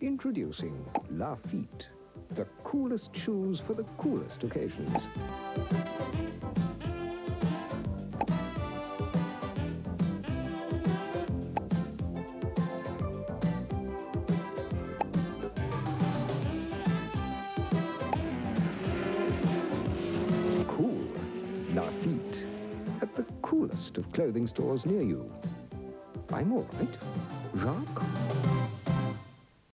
Introducing Lafitte, the coolest shoes for the coolest occasions. Cool Lafitte at the coolest of clothing stores near you. I'm all right, Jacques.